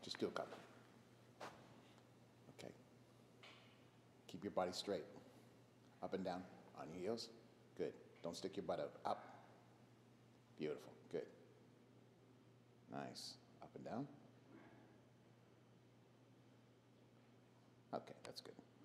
Just do a couple. Okay. Keep your body straight. Up and down. On your heels. Good. Don't stick your butt out. Up. Beautiful. Good. Nice. Up and down. Okay, that's good.